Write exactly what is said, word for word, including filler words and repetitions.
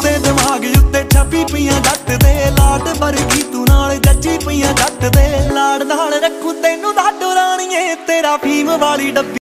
ਤੇ ਦਿਮਾਗ ਉੱਤੇ ਛਾਪੀ ਪਈਆਂ ਜੱਟ ਦੇ ਲਾਡ ਵਰਗੀ ਤੂੰ ਨਾਲ ਜੱਜੀ ਪਈਆਂ ਜੱਟ ਦੇ ਲਾੜ ਨਾਲ ਰੱਖੂ ਤੈਨੂੰ ਦਾਡੋ ਰਾਣੀਏ ਤੇਰਾ ਫੀਮ ਵਾਲੀ ਡੱਬੀ